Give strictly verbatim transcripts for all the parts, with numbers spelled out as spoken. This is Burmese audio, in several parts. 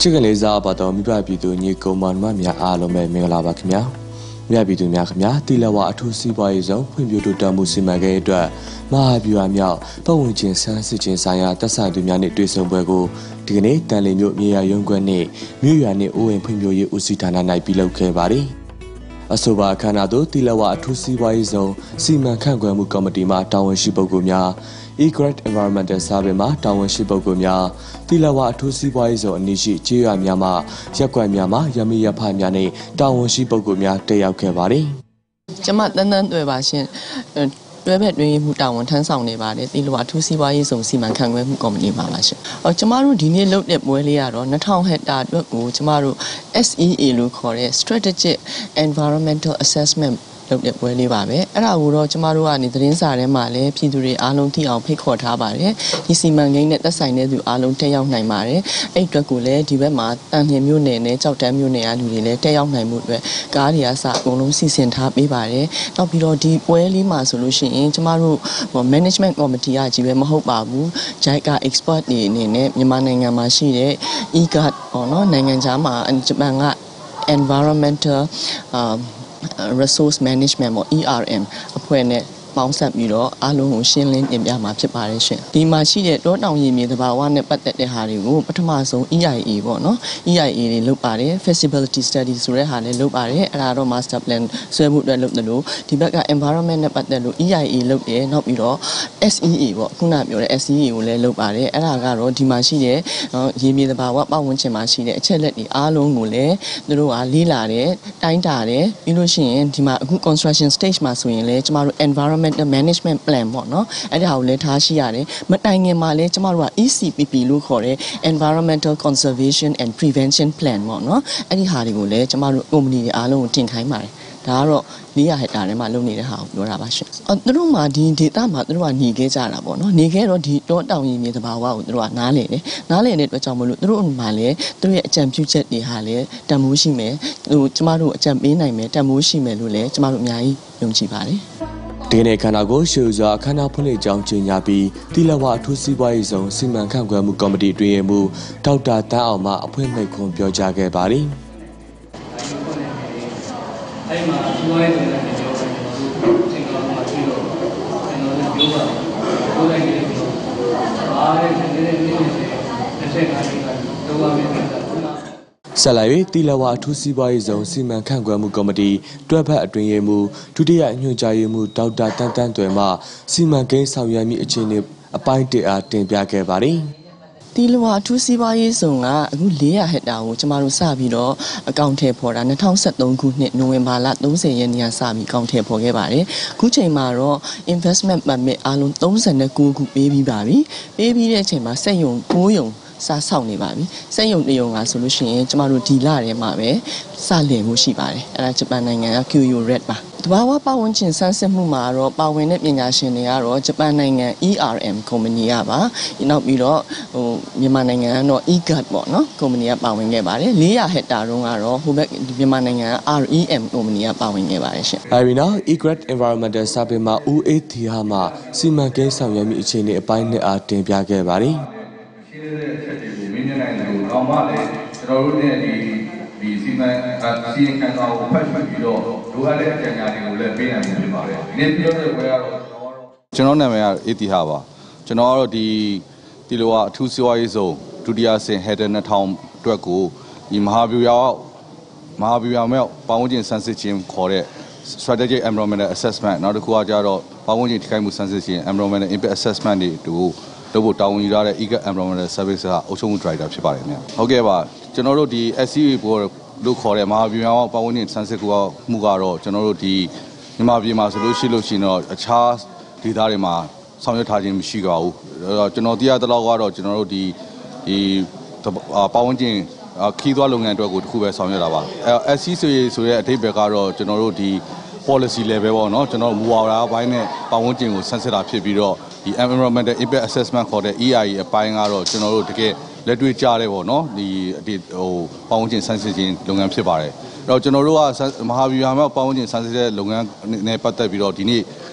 Chicken Liza Bato Mibabidu Nico Manmamia Alome Mila Bakmia Miabidu Miakmia Tilawa to Sibaizon when you do Damusimagedra Mahabuamia Pawin Sansichin Saya Tasa Dumiani Drisonbergo Dine Danimio Mia Yongwane Muyani Owen Pimio Usitana Night below Kebari Asoba Canado Tilawa to Sibaizon Sima Kanguamu Comadima Town Shibogumia E-Great Environmental Sabema, Town Shibogumia, Tilawa to Siwaizo, Nishi, Chia Miyama, Yakwa Miyama, Yamiya Pamiani, Town Shibogumia, Teo Kevari. Jamat Nanan Webashin, Rebet Mutawan Tansang Nevada, Tilawa to Siwaizo, Siman Kangwe Comedy Malash. Or Chamaru Dini looked at Mueliaro, Natown had that Chamaru S E E look for a strategic environmental assessment. Look at Welly Babe, and I would watch Marua and the Rinsare Male, Piduri, Alon Tea or Pickot Habare, he see Mangane the sign to Alon Tayang Naimare, a Dracule, Divema, and him Mune, Chautam Mune and Vile, Tayang Naimutwe, Garia Sa, Olum Sissin Happy Bare, not below deep Welly Ma solution in Chamaru, management committee, Jivema Babu, Jaika expert in Yamananga Machine, Egat, or no Nanganjama, and Jabanga environmental. Um, Resource Management or E R M appointed Bounce up Miro, Alon Shinlin in Yama preparation. The machine don't know you made about one but that the Harry Wu, but Tomaso E I E, no? E I E look at it, feasibility studies, Rehane look at it, and I don't master plan, so would look the low. The back environment but the E I E look there, not Miro, S E E, what Kunap your S E E will look at it, and I got the machine, he made about what Bounce machine, Chelly, Alon Mule, the Roa Lila, Time Tare, Illusion, the construction stage Maswin, tomorrow environment. The management plan, no, and how let Hashiare, but I am Male tomorrow E C P P look for environmental conservation and prevention plan, no, and the Harigule, tomorrow only alone think Haimai. Taro, Lia had done my lonely house, no rabash. On the room, I did that, but the one he gets out of no, Nigger or did not down in it about the one Nale, Nale, it was Amalu, the room Male, three champion jet the Hale, Tamushime, Tamaru champion I met Tamushime Lule, Tamarumai, Yumchipari. Dene Kanago shows a Kanapole Junction Yabi, Tilawa to Siwaizo, Siman Kanguamu Comedy Dreamu, Tauta Taoma, appointment compio Jagger Bari. Salary Tilawa to Siwaizo, Siman Kanguamu Comedy, Drapa Dreamu, today New Jayamu, Tauta Tantan Tuema, Siman Gain Sawyami Echene, a pint at Tempiake Bari. Tilawa to Siwaizo, a good layer head down, Chamaru Sabido, a counter port and a town set don't good net no embala, those say any Sabi counter pogabari, Kuche Maro, investment by me alone, those and a good baby baby, baby Chema, say young, boyong. Sa sound baby, say you the young solution, Chamaru Tila, Mabe, Sale Mushibari, and I Japan and Q U red ba. Dwawa Pawunchin Sanse Mumaro, Pawinet Yashinaro, Japan and E R M Communiaba, in out Miro, Yamananga, no E Gat Bono, Comunia Pawing Ebari, Lia had Darungaro, who back Yamananga R E M Comunia Pawing Ebari. Irina, E-Great Environmental Sabema U A T Hama, Siman Gain Sawyami Ichene, a pine at Tempiake Bari. The seaman, seeing kind of punishment below, do I let Kenya let be and General Etihava, General the Tiloa, two Siwaizo, Tudia, head and a town, Draco, in Mahabia, Mahabia Mel, Pawin Sansicim, Kore, strategic environmental assessment, not the Kuajaro, Pawin Kamu Sansicim, environmental impact assessment to double down Ira, eager environmental service, also dried up Chibaria. Okay, General the S E board look for a Mahabima, Pawin, Sansequa, Mugaro, General the Imabima solution, Lucino, a charge, the Darima, Samuel Tajim Shigao, General the other Logaro, General the Pawin, Kidwa Lung and Drago, who were Samuel. As he says, so at Tebegaro, General the policy level, no, General Muara, Bine, Pawin, Sanseta Pibiro, the environmental impact assessment for the E I, a buying arrow, General to get. Let we charge no the the oh Pawin Sansicin Lungan Pibare. Now General Mahabima Pawin Sansit Lungan Nepata Biro Dini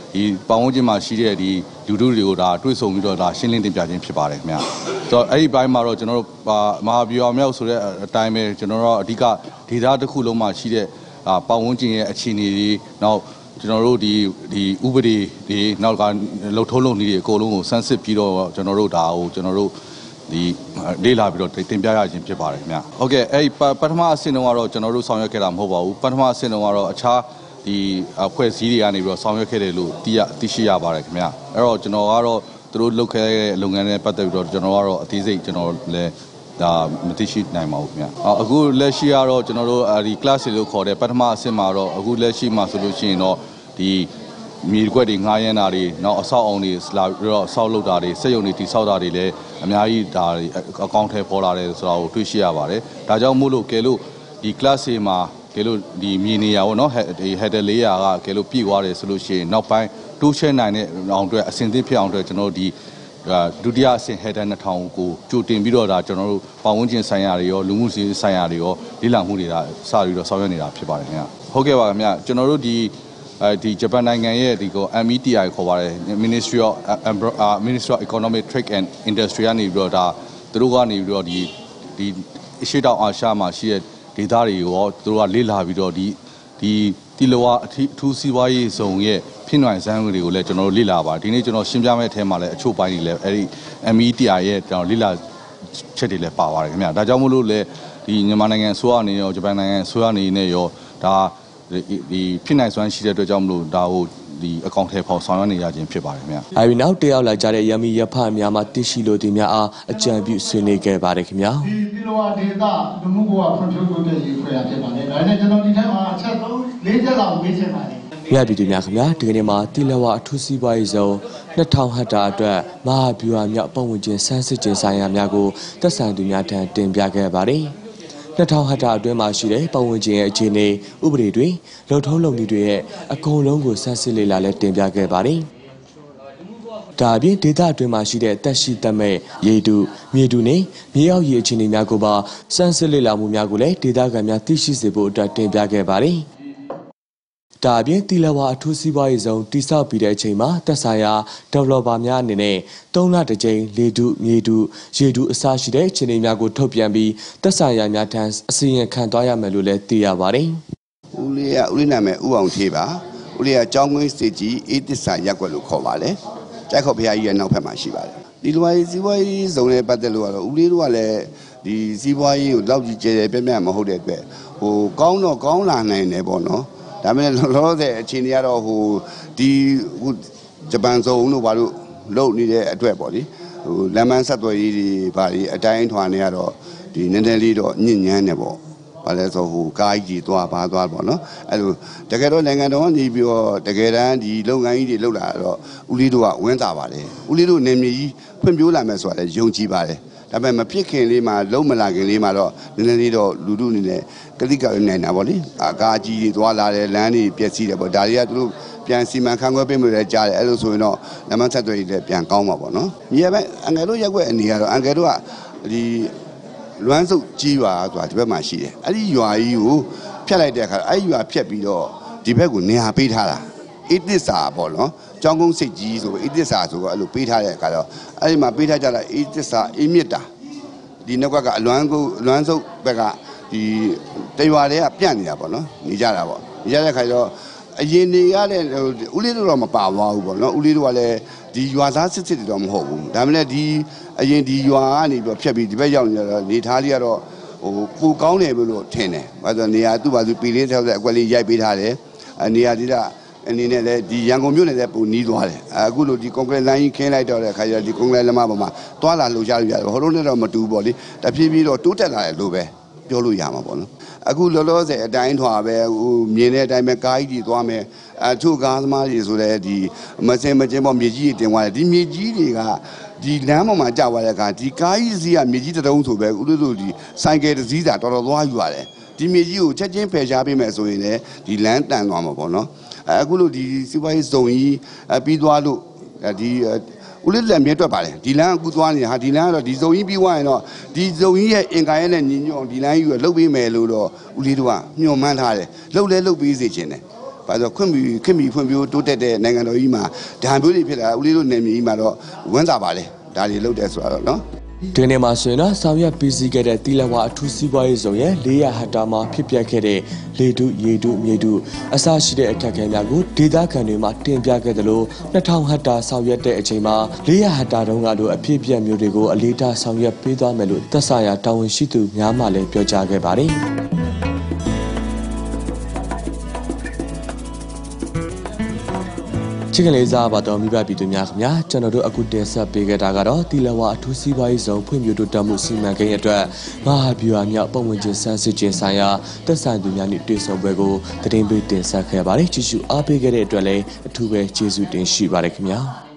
ဒီပတ်ဝန်းကျင်မှာရှိတဲ့ဒီလူထုတွေကိုဒါတွေးဆုံပြီးတော့ဒါရှင်းလင်းတင်ပြခြင်းဖြစ်ပါတယ်ခင်ဗျာဆိုတော့အဲ့ဒီဘိုင်းမှာတော့ကျွန်တော်တို့မဟာဗျူဟာမြောက်ဆိုတဲ့အတိုင်းပဲကျွန်တော်တို့အဓိကဒေသတစ်ခုလုံးမှာရှိတဲ့ပတ်ဝန်းကျင်ရဲ့အခြေအနေတွေနောက်ကျွန်တော်တို့ဒီဒီဥပဒေတွေနောက်ကလှုပ်ထုံးလုပ်နည်းတွေအကုန်လုံးကိုစမ်းစစ်ပြီးတော့ကျွန်တော်တို့ဒါကိုကျွန်တော်တို့ဒီလေးလာပြီးတော့တင်ပြရခြင်းဖြစ်ပါတယ်ခင်ဗျာဟုတ်ကဲ့အဲ့ပထမအဆင့်တုန်းကတော့ကျွန်တော်တို့ဆောင်ရွက်ခဲ့တာမဟုတ်ပါဘူးပထမအဆင့်တုန်းကတော့အခြားဒီအဖွဲ့အစည်းတွေကနေပြီးတော့ဆောင်ရွက်ခဲ့တယ်လို့သိရသိရှိရပါတယ်ခင်ဗျာအဲ့တော့ကျွန်တော်ကတော့သူတို့လုပ်ခဲ့တဲ့လုပ်ငန်းတွေပတ်သက်ပြီးတော့ကျွန်တော်ကတော့အသေးစိတ်ကျွန်တော်လည်းဒါမသိရှိနိုင်ပါဘူးခင်ဗျာအခုလက်ရှိကတော့ကျွန်တော်တို့ဒီ class တွေလို့ခေါ်တဲ့ပထမအဆင့်မှာတော့အခုလက်ရှိမှာဆိုလို့ရှိရင်တော့ဒီမြေကွက်တွေငှားရမ်းတာတွေနောက်အဆောက်အအုံတွေလာပြီးတော့ဆောက်လုပ်တာတွေစက်ရုံတွေတိဆောက်တာတွေလည်းအများကြီးဒါအကောင့်ထဲပေါ်လာတယ်ဆိုတာကိုတွေ့ရှိရပါတယ်ဒါကြောင့်မို့လို့ကဲလို့ဒီ class တွေမှာကဲလို့ဒီမြေနေရာပေါ့နော်ဒီ header လေးရာကကဲလို့ပြည့်သွားတယ်ဆိုလို့ရှိရင်နောက်ပိုင်းတိုးချဲ့နိုင်တဲ့အောင်အတွက်အဆင်သင့်ဖြစ်အောင်အတွက်ကျွန်တော်တို့ဒီဒုတိယအဆင့် header နှစ်ထောင်ကိုကြိုတင်ပြီးတော့ဒါကျွန်တော်တို့ပတ်ဝန်းကျင်ဆိုင်ရာတွေရောလူမှုစီးဆိုင်ရာတွေရောလေ့လာမှုတွေဒါစပြီးတော့ဆောင်ရွက်နေတာဖြစ်ပါတယ်ခင်ဗျဟုတ်ကဲ့ပါခင်ဗျကျွန်တော်တို့ဒီအဲဒီဂျပန်နိုင်ငံရဲ့ဒီကို M E T I ခေါ်ပါတယ် Ministry of Ministry of Economic Trade and Industry ကနေပြီးတော့ဒါသူတို့ကနေပြီးတော့ဒီဒီအရှေ့တောင်အာရှမှာရှိတဲ့ဒေသတွေရောသူတို့ကလေ့လာပြီးတော့ဒီဒီတီလဝါအထူးစီးပွားရေးဇုံရဲ့ဖြစ်နိုင်စမ်းတွေကိုလည်းကျွန်တော်တို့လေ့လာပါတယ်ဒီနေ့ကျွန်တော်ရှင်းပြမယ့်အထဲမှာလည်းအချို့ပိုင်းတွေလည်းအဲဒီ M E T I ရဲ့ကျွန်တော်လေ့လာချက်တွေလည်းပါပါတယ်ခင်ဗျာဒါကြောင့်မို့လို့လည်းဒီမြန်မာနိုင်ငံအစိုးရအနေနဲ့ရောဂျပန်နိုင်ငံအစိုးရအနေနဲ့ရောဒါဒီဖြစ်နိုင်စွမ်းရှိတဲ့အတွက်ကြောင့်မလို့ဒါကိုဒီအကောင့်ထဲပေါ်ဆောင်ရွက်နေရခြင်းဖြစ်ပါတယ်ခင်ဗျာအဲဒီနောက်တယောက်လာကြတဲ့ရမီရဖများမှာတရှိလို့ဒီများအားအကြံပြုဆွေးနွေးခဲ့ပါတယ်ခင်ဗျာဒီဒီလိုဒေတာလူမှုဘဝဖွံ့ဖြိုးတိုးတက်ရေးဖွဲ့ရဖြစ်ပါတယ်ဒါနဲ့ကျွန်တော်ဒီထက်မှာအချက်သုံးလေးချက်လောက်မေးချင်ပါတယ်မြတ်ပြည်သူများခင်ဗျာဒီကနေ့မှာတီလဝအထူးစီးပွားရေးဇုံနှစ်ထောင်ဟက်တာအတွက်မဟာဗျူဟာမြောက်ပတ်ဝန်းကျင်စမ်းစစ်ခြင်းဆိုင်ရာများကိုသက်ဆိုင်သူများထံတင်ပြခဲ့ပါတယ်နှစ်ထောင်ဟက်တာအတွင်းမှာရှိတဲ့ပတ်ဝန်းကျင်ရဲ့အခြေအနေဥပဒေတွေလုံထုံးလုံနည်းတွေရဲ့အကုန်လုံးကိုစမ်းစစ်လေ့လာလဲတင်ပြခဲ့ပါတယ်ဒါအပြင်ဒေသအတွင်းမှာရှိတဲ့တက်ရှိတက်မဲ့ရေတူမြေတူနဲ့မြေအောက်ရေအခြေအနေများကိုပါစမ်းစစ်လေ့လာမှုများကိုလည်းဒေသခံများသိရှိစေဖို့အတွက်တင်ပြခဲ့ပါတယ်ဒါအပြင်တီလဝါအထူးစီးပွားရေးဇုံတိစောက်ပြီးတဲ့အချိန်မှာတက်ဆိုင်ရာ developer များအနေနဲ့သုံးလတစ်ကြိမ်လေတူမြေတူရေတူအစရှိတဲ့အခြေအနေများကိုထုတ်ပြန်ပြီးတက်ဆိုင်ရာများထံအစီရင်ခံသွားရမယ်လို့လည်းသိရပါတယ်။ဦးလေးကဦးလေးနာမည်ဦးအောင်ထေးပါ။ဦးလေးကကျောင်းကွင်းစစ်ကြီးအေးတစ္ဆာရက်ွက်လို့ခေါ်ပါလေ။ကြိုက်ခေါ်ဖရားကြီးရဲ့နောက်ဖက်မှာရှိပါတယ်။ဒီလိုပါစီးပွားရေးဇုံနဲ့ပတ်သက်လို့ကတော့ဦးလေးတို့ကလည်းဒီစီးပွားရေးကိုလောက်ကြီးကျယ်ကျယ်ပြန့်ပြန့်မဟုတ်တဲ့အတွက်ဟိုကောင်းတော့ကောင်းလာနိုင်တယ်ပေါ့နော်။ဒါပေမဲ့လောလောဆယ်အခြေအနေကတော့ဟိုဒီဟိုဂျပန်ဇုံတို့ဘာလို့လုပ်နေတဲ့အတွက်ပေါ့လေဟိုလမ်းမဆက်သွယ်ရေးတွေဘာတွေအတိုင်းထွာနေရတော့ဒီနည်းနည်းလေးတော့ညဉ့်ညမ်းနေပေါ့ဘာလဲဆိုဟိုကားကြီးသွားပါသွားပေါ့နော်အဲ့လိုတကယ်တော့နိုင်ငံတော်ကနေပြီးတော့တကယ်တမ်းဒီလုပ်ငန်းကြီးတွေလုပ်လာတော့ဦးလေးတို့ကဝင်းတာပါတယ်ဦးလေးတို့နေမြေကြီးဖွံ့ဖြိုးလာမယ်ဆိုတာလည်းယုံကြည်ပါတယ်ဒါပေမဲ့မဖြစ်ခင်လေးမှာလုံးမလာခင်လေးမှာတော့နည်းနည်းလေးတော့လူလူအနေနဲ့ကတိကဝနေတာပေါ့လေအကားကြီးတွေသွားလာတယ်လမ်းတွေပျက်စီးတယ်ပေါ့ဒါတွေကသူတို့ပြန်စီမံခန့်ခွဲပေးမှုတွေကြားတယ်အဲ့လိုဆိုရင်တော့လမ်းမဆက်သွယ်ရေးလည်းပြန်ကောင်းမှာပေါ့နော်မြေပဲအငယ်တို့ရက်ွက်အနေကတော့အငယ်တို့ကဒီလွမ်းစုပ်ကြီးရွာဆိုတာဒီဘက်မှာရှိတယ်အဲ့ဒီရွာကြီးကိုဖြတ်လိုက်တဲ့အခါအဲ့ဒီရွာဖြတ်ပြီးတော့ဒီဘက်ကိုနေရာပေးထားတာအေးတစ္ဆာပေါ့နော်ကျောင်းကုန်းစိတ်ကြီးဆိုအေးတစ္ဆာဆိုတော့အဲ့လိုပေးထားတဲ့အခါတော့အဲ့ဒီမှာပေးထားကြတာအေးတစ္ဆာအေးမြစ်တာဒီနောက်ကကအလွမ်းကိုလွမ်းစုပ်ဘက်ကဒီတရွာတွေကပြန့်နေတာပေါ့နော်နေကြတာပေါ့နေကြတဲ့ခါကျတော့အရင်နေရတဲ့ဦးလေးတို့တော့မပါသွားဘူးပေါ့နော်ဦးလေးတို့ကလည်းဒီရွာသားစစ်စစ်တွေတော့မဟုတ်ဘူးဒါမှလည်းဒီအရင်ဒီရွာကနေပြီးဖြတ်ပြီးဒီဘက်ရောက်နေတော့နေသားလေးကတော့ဟိုပူကောင်းတယ်လို့ထင်တယ်ဘာလို့နေရာသူ့ဘာသူပီလေးထောက်တဲ့အကွက်လေးရိုက်ပေးထားတယ်အနေရာဒီကအနေနဲ့လည်းဒီရန်ကုန်မြို့နယ်လည်းပူနီးသွားတယ်အခုလိုဒီကွန်ကရစ်လိုင်းကြီးခင်းလိုက်တော့တဲ့ခါကျတော့ဒီကွန်ကရစ်လမ်းမပေါ်မှာတွာလာလှူရှားလို့ရတယ်ဟိုလိုနဲ့တော့မတူဘူးပေါ့လေတဖြည်းဖြည်းတော့တိုးတက်လာတယ်လို့ပဲပြောလို့ရမှာပေါ့နော်အခုလောလောဆယ်အတိုင်းထွာပဲဟိုမြင်တဲ့အတိုင်းပဲကားကြီးတွေသွားမယ်အထုကားသမားတွေဆိုလည်းဒီမစင်မကျင်းပေါ့မြေကြီးတွေတင်သွားတယ်ဒီမြေကြီးတွေကဒီလမ်းပေါ်မှာကြာသွားတဲ့အခါဒီကားကြီးစီးကမြေကြီးတုံးဆိုပဲဥလို့လို့ဒီဆိုင်ကယ်တစ်စီးသာတော်တော်သွားယူရတယ်ဒီမြေကြီးကိုချက်ချင်းဖယ်ရှားပေးမယ်ဆိုရင်လည်းဒီလမ်းတန်သွားမှာပေါ့နော်အခုလို့ဒီစီးပွားရေးဇုံကြီးပြီးသွားလို့ဒီဦးလေးလည်းမြဲတွက်ပါတယ်ဒီလမ်းအခုသွားနေတာဟာဒီလမ်းကတော့ဒီဇုံကြီးပြီးသွားရင်တော့ဒီဇုံကြီးရဲ့အင်ကာရဲနဲ့ညီညွတ်အောင်ဒီလမ်းကြီးကိုလှုပ်ပေးမယ်လို့တော့ဦးလေးတို့ကညှော်မှန်းထားတယ်လှုပ်လဲလှုပ်ပေးစေချင်တယ်ဘာဘာလို့ခွင့်ပြီးခွင့်ပြီးဖွံ့ဖြိုးတိုးတက်တဲ့နိုင်ငံတော်ကြီးမှာဒဏ်မျိုးတွေဖြစ်လာဦးလေးတို့နေမြေကြီးမှာတော့ဝန်းသာပါလေဒါတွေလုပ်တယ်ဆိုတော့နော်ဒီနေ့မှာဆိုရင်တော့ဆောင်ရွက်ပြီးစီးခဲ့တဲ့တီလဝါအထူးစီးပွားရေးဇုံရဲ့လေးရဟက်တာမှာဖြစ်ပျက်ခဲ့တဲ့လေတုရေတုမြေတုအစရှိတဲ့အခက်အခဲများကိုဒေသခံတွေမှာတင်ပြခဲ့တယ်လို့နှစ်ထောင်ဟက်တာဆောင်ရွက်တဲ့အချိန်မှာလေးရဟက်တာတုန်းကလိုအဖြစ်ပြက်မျိုးတွေကိုအလေးထားဆောင်ရွက်ပေးသွားမယ်လို့သက်ဆိုင်ရာတာဝန်ရှိသူများမှလည်းပြောကြားခဲ့ပါတယ်ချစ်ကလေးစားပါတော်မိဘပြည်သူများခင်ဗျာကျွန်တော်တို့အခုတင်ဆက်ပေးခဲ့တာကတော့တီလဝါအထူးစီးပွားရေးဇုံဖွံ့ဖြိုးတိုးတက်မှုစီမံကိန်းအတွက်မဟာဗျူဟာမြောက်ပုံဝင်ချင်းစမ်းစစ်ခြင်းဆိုင်ရာသက်ဆိုင်သူများနဲ့တွေ့ဆုံပွဲကိုတင်ပေးတင်ဆက်ခဲ့ပါတယ်ကြည့်ရှုအားပေးခဲ့တဲ့အတွက်လည်းအထူးပဲကျေးဇူးတင်ရှိပါတယ်ခင်ဗျာ